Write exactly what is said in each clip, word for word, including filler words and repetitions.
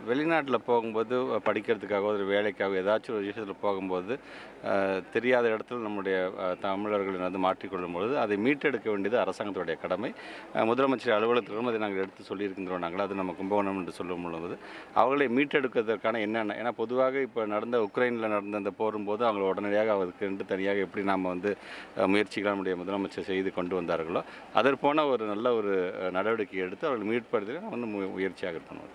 வெளிநாட்டில் போகும்போது படிக்கிறதுக்காக ஒரு வேலைக்காக ஏதாச்சும் ஒரு விஷயத்தில் போகும்போது தெரியாத இடத்துல நம்முடைய தமிழர்களை வந்து மாற்றிக்கொள்ளும் பொழுது அதை மீட்டெடுக்க வேண்டியது அரசாங்கத்துடைய கடமை. முதலமைச்சர் அலுவலகத்திலும் அதை நாங்கள் எடுத்து சொல்லியிருக்கின்றோம். நாங்கள் அது நம்ம கும்பகோணம் என்று சொல்லும் பொழுது அவர்களை மீட்டெடுக்கிறதுக்கான என்னென்ன, ஏன்னா பொதுவாக இப்போ நடந்த உக்ரைனில் நடந்த அந்த போரும்போது அவங்களை உடனடியாக அவருக்கு என்று தனியாக எப்படி நாம் வந்து முயற்சிகள் நம்முடைய முதலமைச்சர் செய்து கொண்டு வந்தார்களோ அதற்போன ஒரு நல்ல ஒரு நடவடிக்கை எடுத்து அவர்கள் மீட்படுத்த வந்து முயற்சியாக இருக்கணும்.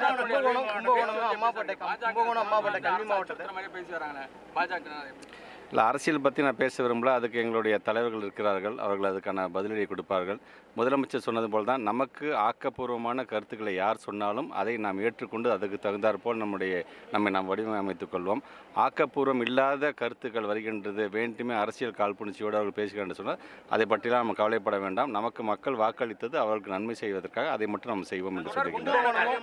இல்லை, அரசியல் பற்றி நான் பேச விரும்பல. அதுக்கு எங்களுடைய தலைவர்கள் இருக்கிறார்கள், அவர்கள் அதுக்கான பதிலடி கொடுப்பார்கள். முதலமைச்சர் சொன்னது போல் தான் நமக்கு ஆக்கப்பூர்வமான கருத்துக்களை யார் சொன்னாலும் அதை நாம் ஏற்றுக்கொண்டு அதுக்கு தகுந்தாற்போல் நம்முடைய நம்மை நாம் வடிவமைத்துக் கொள்வோம். ஆக்கப்பூர்வம் இல்லாத கருத்துக்கள் வருகின்றது, வேண்டுமே அரசியல் காழ்ப்புணர்ச்சியோடு அவர்கள் பேசுகிறார்கள் சொன்னால் அதை பற்றிலாம் நம்ம கவலைப்பட வேண்டாம். நமக்கு மக்கள் வாக்களித்தது அவர்களுக்கு நன்மை செய்வதற்காக அதை மட்டும் நம்ம செய்வோம் என்று சொல்லியிருக்கின்றோம்.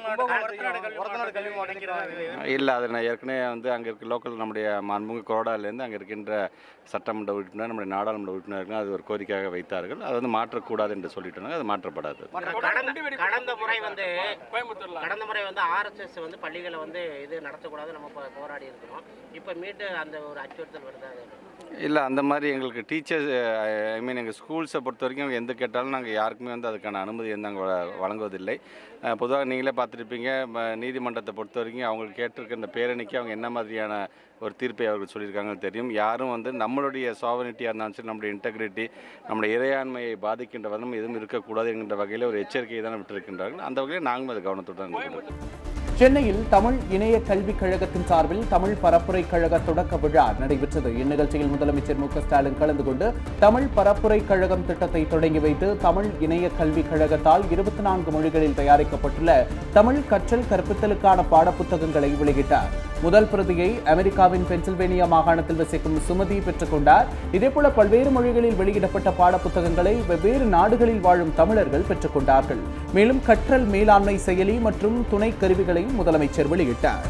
இல்லை, அதை நான் ஏற்கனவே வந்து அங்கே இருக்க லோக்கல் நம்முடைய மாண்புமிகு கொரோடாலேருந்து அங்கே இருக்கின்ற சட்டமன்ற உறுப்பினர் நம்முடைய நாடாளுமன்ற உறுப்பினர்கள் அது ஒரு கோரிக்கையாக வைத்தார்கள். அது வந்து மாற்றக்கூடாது என்று சொல்லிட்டாங்க. அது மாற்றப்படாது. கடந்த முறை வந்து கடந்த முறை வந்து ஆர்எஸ்எஸ் வந்து பள்ளிகளை வந்து இது நடத்தக்கூடாது நம்ம போராடி இருக்கிறோம். இப்போ மீட்டு அந்த ஒரு அச்சுறுத்தல் வருதா? இல்லை, அந்த மாதிரி எங்களுக்கு டீச்சர்ஸ் ஐ மீன் எங்கள் ஸ்கூல்ஸை பொறுத்த வரைக்கும் எந்த கேட்டாலும் நாங்கள் யாருக்குமே வந்து அதுக்கான அனுமதி வந்து நாங்கள் வழங்குவதில்லை. பொதுவாக நீங்களே பார்த்துருப்பீங்க, நீதிமன்றத்தை பொறுத்த வரைக்கும் அவங்களுக்கு கேட்டிருக்க இந்த பேரணிக்கு அவங்க என்ன மாதிரியான ஒரு தீர்ப்பை அவர்கள் சொல்லியிருக்காங்கன்னு தெரியும். யாரும் வந்து நம்மளுடைய சாவர்னிட்டியாக இருந்தாலும் சரி, நம்முடைய இன்டெகிரிட்டி, நம்முடைய இறையாண்மையை பாதிக்கின்ற வண்ணம் எதுவும் இருக்கக்கூடாது என்கின்ற வகையில் ஒரு எச்சரிக்கையை தான் விட்டிருக்கின்றார்கள். அந்த வகையில் நாங்களும் அது கவனத்துடன் இருக்கிறோம். சென்னையில் தமிழ் இணைய கல்விக் கழகத்தின் சார்பில் தமிழ் பரப்புரை கழக தொடக்க விழா நடைபெற்றது. இந்நிகழ்ச்சியில் முதலமைச்சர் மு க ஸ்டாலின் கலந்து கொண்டு தமிழ் பரப்புரை கழகம் திட்டத்தை தொடங்கி வைத்து தமிழ் இணைய கல்விக் கழகத்தால் இருபத்தி நான்கு மொழிகளில் தயாரிக்கப்பட்டுள்ள தமிழ் கற்றல் கற்பித்தலுக்கான பாடப்புத்தகங்களை வெளியிட்டார். முதல் பிரதியை அமெரிக்காவின் பென்சில்வேனியா மாகாணத்தில் வசிக்கும் சுமதி பெற்றுக் கொண்டார். இதேபோல பல்வேறு மொழிகளில் வெளியிடப்பட்ட பாடப்புத்தகங்களை வெவ்வேறு நாடுகளில் வாழும் தமிழர்கள் பெற்றுக் கொண்டார்கள். மேலும் கற்றல் மேலாண்மை செயலி மற்றும் துணை கருவிகளை முதலமைச்சர் வெளியிட்டார்.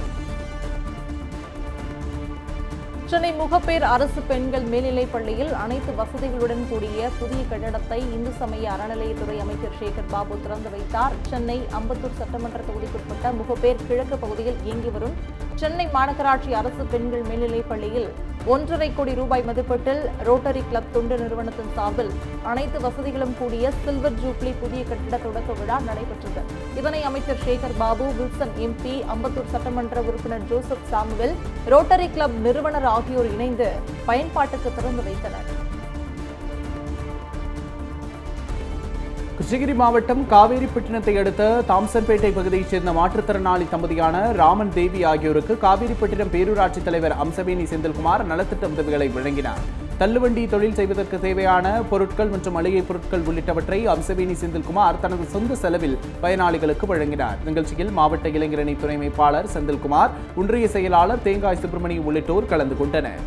சென்னை முகப்பேர் அரசு பெண்கள் மேல்நிலைப் பள்ளியில் அனைத்து வசதிகளுடன் கூடிய புதிய கட்டடத்தை இந்து சமய அறநிலையத்துறை அமைச்சர் சேகர் பாபு திறந்து வைத்தார். சென்னை அம்பத்தூர் சட்டமன்ற தொகுதிக்குட்பட்ட முகப்பேர் கிழக்கு பகுதியில் இயங்கி வரும் சென்னை மாநகராட்சி அரசு பெண்கள் மேல்நிலைப் பள்ளியில் ஒன்றரை கோடி ரூபாய் மதிப்பீட்டில் ரோட்டரி கிளப் தொண்டு நிறுவனத்தின் சார்பில் அனைத்து வசதிகளும் கூடிய சில்வர் ஜூப்ளி புதிய கட்டிட தொடக்க விழா நடைபெற்றது. இதனை அமைச்சர் சேகர் பாபு, வில்சன் எம்பி, அம்பத்தூர் சட்டமன்ற உறுப்பினர் ஜோசப் சாமுவேல், ரோட்டரி கிளப் நிறுவனர் ஆகியோர் இணைந்து பயன்பாட்டுக்கு திறந்து வைத்தனர். கிருஷ்ணகிரி மாவட்டம் காவேரிப்பட்டினத்தை அடுத்த தாம்சன்பேட்டை பகுதியைச் சேர்ந்த மாற்றுத்திறனாளி தம்பதியான ராமன் தேவி ஆகியோருக்கு காவேரிப்பட்டினம் பேரூராட்சித் தலைவர் அம்சவேணி செந்தில்குமார் நலத்திட்ட உதவிகளை வழங்கினார். தள்ளுவண்டி தொழில் செய்வதற்கு தேவையான பொருட்கள் மற்றும் மளிகை பொருட்கள் உள்ளிட்டவற்றை அம்சவேணி செந்தில்குமார் தனது சொந்த செலவில் பயனாளிகளுக்கு வழங்கினார். நிகழ்ச்சியில் மாவட்ட இளைஞரணி துணை அமைப்பாளர் செந்தில்குமார், ஒன்றிய செயலாளர் தேங்காய் சுப்பிரமணியம் உள்ளிட்டோர் கலந்து கொண்டனர்.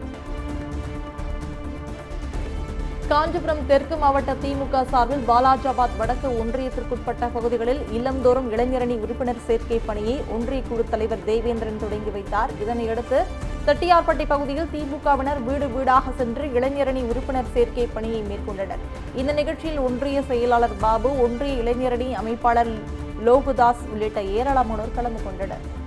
காஞ்சிபுரம் தெற்கு மாவட்ட திமுக சார்பில் பாலாஜாபாத் வடக்கு ஒன்றியத்திற்குட்பட்ட பகுதிகளில் இல்லந்தோறும் இளைஞரணி உறுப்பினர் சேர்க்கை பணியை ஒன்றிய குழு தலைவர் தேவேந்திரன் தொடங்கி வைத்தார். இதனையடுத்து செட்டியார்பட்டி பகுதியில் திமுகவினர் வீடு வீடாக சென்று இளைஞரணி உறுப்பினர் சேர்க்கை பணியை மேற்கொண்டனர். இந்த நிகழ்ச்சியில் ஒன்றிய செயலாளர் பாபு, ஒன்றிய இளைஞரணி அமைப்பாளர் லோகுதாஸ் உள்ளிட்ட ஏராளமானோர் கலந்து கொண்டனர்.